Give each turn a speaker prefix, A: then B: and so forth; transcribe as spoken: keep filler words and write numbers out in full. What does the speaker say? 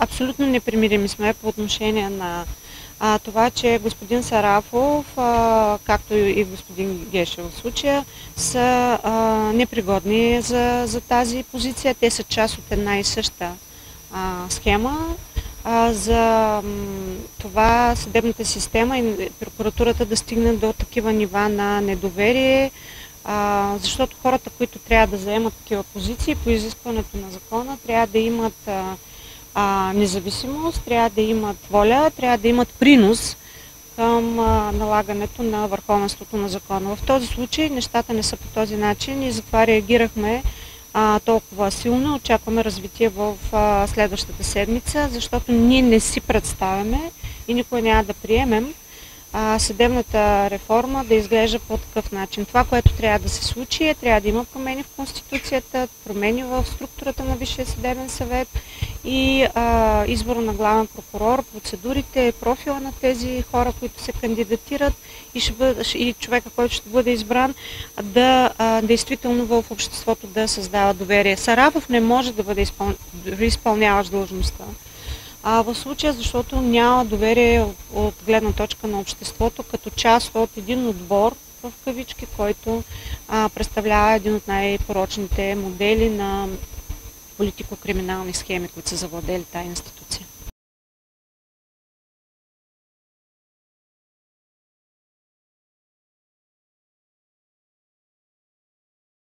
A: абсолютно непримирими сме по отношение на а, това, че господин Сарафов, а, както и господин Гешев в случая, са а, непригодни за, за тази позиция. Те са част от една и съща а, схема. А, за м, това съдебната система и прокуратурата да стигнат до такива нива на недоверие, а, защото хората, които трябва да заемат такива позиции по изискването на закона, трябва да имат а, а, независимост, трябва да имат воля, трябва да имат принос към а, налагането на върховенството на закона. В този случай нещата не са по този начин и затова реагирахме а, толкова силно. Очакваме развитие в а, следващата седмица, защото ние не си представяме и никой няма да приемем а, съдебната реформа да изглежда по такъв начин. Това, което трябва да се случи, е трябва да има промени в Конституцията, промени в структурата на Висшия съдебен съвет и а, избора на главен прокурор, процедурите, профила на тези хора, които се кандидатират и, ще бъде, и човека, който ще бъде избран, да а, действително в обществото да създава доверие. Сарафов не може да бъде изпъл... изпълняващ длъжността. А в случая, защото няма доверие от, от гледна точка на обществото, като част от един отбор, в кавички, който а, представлява един от най-порочните модели на политико-криминални схеми, които са завладели тази институция.